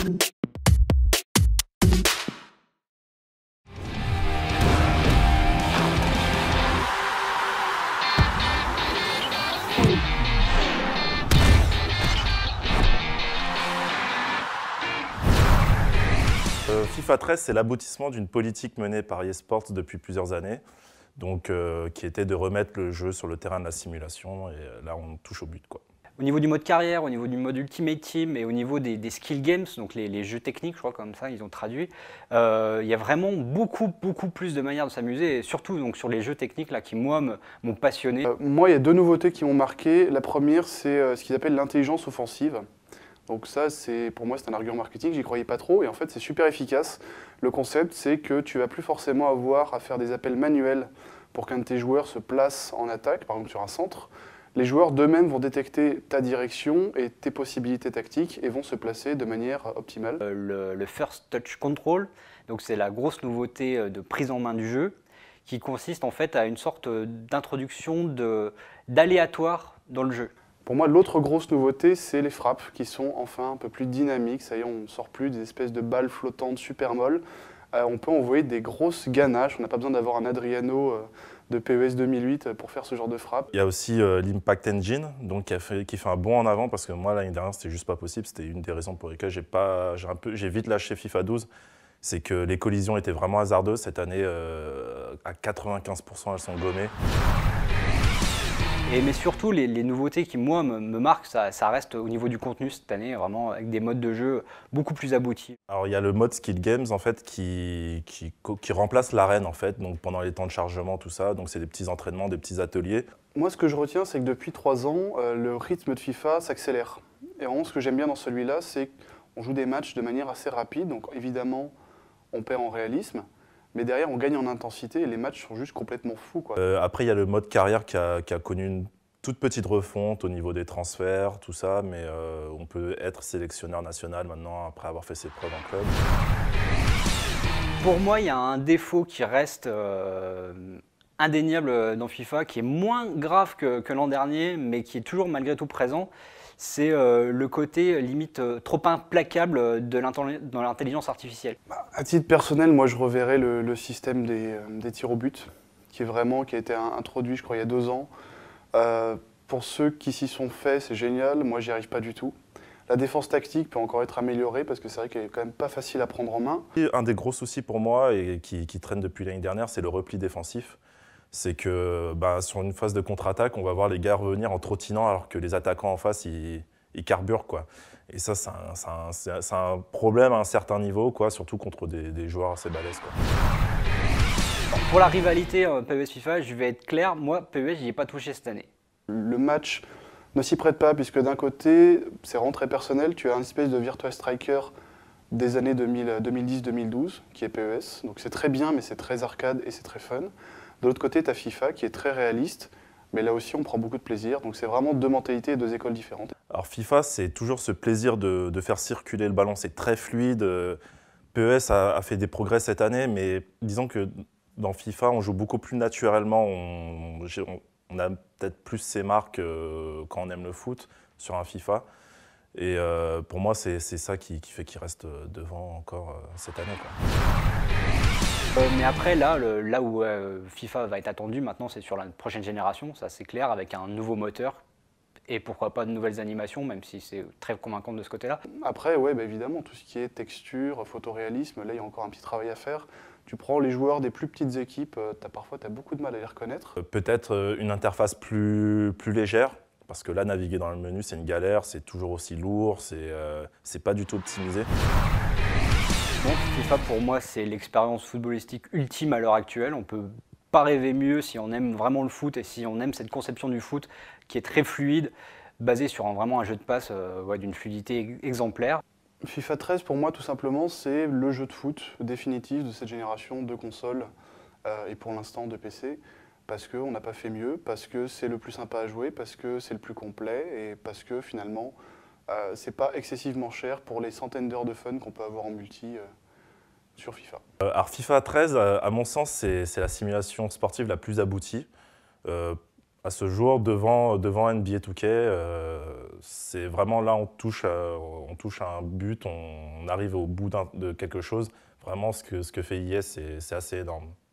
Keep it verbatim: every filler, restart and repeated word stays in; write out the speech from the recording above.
Euh, FIFA treize, c'est l'aboutissement d'une politique menée par eSports depuis plusieurs années, donc, euh, qui était de remettre le jeu sur le terrain de la simulation, et là on touche au but, quoi. Au niveau du mode carrière, au niveau du mode Ultimate Team et au niveau des, des skill games, donc les, les jeux techniques, je crois comme ça ils ont traduit, euh, il y a vraiment beaucoup beaucoup plus de manières de s'amuser, et surtout donc, sur les jeux techniques là, qui moi m'ont passionné. Euh, moi il y a deux nouveautés qui m'ont marqué. La première c'est euh, ce qu'ils appellent l'intelligence offensive. Donc ça, pour moi, c'est un argument marketing, j'y croyais pas trop, et en fait, c'est super efficace. Le concept, c'est que tu vas plus forcément avoir à faire des appels manuels pour qu'un de tes joueurs se place en attaque, par exemple sur un centre. Les joueurs d'eux-mêmes vont détecter ta direction et tes possibilités tactiques et vont se placer de manière optimale. Euh, le, le First Touch Control, donc c'est la grosse nouveauté de prise en main du jeu, qui consiste en fait à une sorte d'introduction d'aléatoire dans le jeu. Pour moi, l'autre grosse nouveauté, c'est les frappes qui sont enfin un peu plus dynamiques. Ça y est, on ne sort plus des espèces de balles flottantes super molles. Euh, on peut envoyer des grosses ganaches. On n'a pas besoin d'avoir un Adriano euh, de P E S deux mille huit pour faire ce genre de frappe. Il y a aussi euh, l'Impact Engine, donc, qui, a fait, qui fait un bond en avant, parce que moi, l'année dernière, c'était juste pas possible. C'était une des raisons pour lesquelles j'ai pas, j'ai un peu, j'ai vite lâché FIFA douze. C'est que les collisions étaient vraiment hasardeuses. Cette année, euh, à quatre-vingt-quinze pour cent, elles sont gommées. Et, mais surtout, les, les nouveautés qui, moi, me, me marquent, ça, ça reste au niveau du contenu cette année, vraiment avec des modes de jeu beaucoup plus aboutis. Alors, il y a le mode Skill Games, en fait, qui, qui, qui remplace l'arène, en fait, donc pendant les temps de chargement, tout ça. Donc, c'est des petits entraînements, des petits ateliers. Moi, ce que je retiens, c'est que depuis trois ans, euh, le rythme de FIFA s'accélère. Et vraiment, ce que j'aime bien dans celui-là, c'est qu'on joue des matchs de manière assez rapide. Donc, évidemment, on perd en réalisme. Mais derrière, on gagne en intensité et les matchs sont juste complètement fous, quoi. Euh, après, il y a le mode carrière qui a, qui a connu une toute petite refonte au niveau des transferts, tout ça, mais euh, on peut être sélectionneur national maintenant après avoir fait ses preuves en club. Pour moi, il y a un défaut qui reste euh, indéniable dans FIFA, qui est moins grave que, que l'an dernier, mais qui est toujours malgré tout présent. C'est euh, le côté limite euh, trop implacable de l'intelligence artificielle. Bah, à titre personnel, moi je reverrai le, le système des, euh, des tirs au but, qui est vraiment, qui a été introduit je crois il y a deux ans. Euh, pour ceux qui s'y sont faits, c'est génial, moi j'y arrive pas du tout. La défense tactique peut encore être améliorée parce que c'est vrai qu'elle est quand même pas facile à prendre en main. Un des gros soucis pour moi, et qui, qui traîne depuis l'année dernière, c'est le repli défensif. C'est que bah, sur une phase de contre-attaque, on va voir les gars revenir en trottinant alors que les attaquants en face, ils, ils carburent, quoi. Et ça, c'est un, un, un problème à un certain niveau, quoi, surtout contre des, des joueurs assez balèzes, quoi. Pour la rivalité euh, P E S FIFA, je vais être clair, moi, P E S, j'y ai pas touché cette année. Le match ne s'y prête pas, puisque d'un côté, c'est vraiment très personnel, tu as une espèce de Virtua Striker des années deux mille dix deux mille douze, qui est P E S. Donc c'est très bien, mais c'est très arcade et c'est très fun. De l'autre côté, tu as FIFA qui est très réaliste, mais là aussi on prend beaucoup de plaisir. Donc c'est vraiment deux mentalités et deux écoles différentes. Alors FIFA, c'est toujours ce plaisir de, de faire circuler le ballon, c'est très fluide. P E S a, a fait des progrès cette année, mais disons que dans FIFA, on joue beaucoup plus naturellement. On, on, on a peut-être plus ses marques euh, quand on aime le foot sur un FIFA. Et euh, pour moi, c'est ça qui, qui fait qu'il reste devant encore euh, cette année, quoi. Euh, mais après, là, le, là où euh, FIFA va être attendu maintenant, c'est sur la prochaine génération, ça c'est clair, avec un nouveau moteur et pourquoi pas de nouvelles animations, même si c'est très convaincant de ce côté-là. Après, ouais, bah, évidemment, tout ce qui est texture, photoréalisme, là il y a encore un petit travail à faire. Tu prends les joueurs des plus petites équipes, as, parfois tu as beaucoup de mal à les reconnaître. Peut-être une interface plus, plus légère, parce que là, naviguer dans le menu, c'est une galère, c'est toujours aussi lourd, c'est euh, pas du tout optimisé. Donc FIFA pour moi c'est l'expérience footballistique ultime à l'heure actuelle. On ne peut pas rêver mieux si on aime vraiment le foot et si on aime cette conception du foot qui est très fluide, basée sur un, vraiment un jeu de passe euh, ouais, d'une fluidité exemplaire. FIFA treize pour moi tout simplement c'est le jeu de foot définitif de cette génération de consoles euh, et pour l'instant de P C. Parce qu'on n'a pas fait mieux, parce que c'est le plus sympa à jouer, parce que c'est le plus complet et parce que finalement Euh, c'est pas excessivement cher pour les centaines d'heures de fun qu'on peut avoir en multi euh, sur FIFA. Euh, alors FIFA treize, à mon sens, c'est la simulation sportive la plus aboutie. Euh, À ce jour, devant, devant N B A deux K, euh, c'est vraiment là on touche, à, on touche à un but, on arrive au bout d'un- de quelque chose. Vraiment, ce que, ce que fait I S, c'est c'est assez énorme.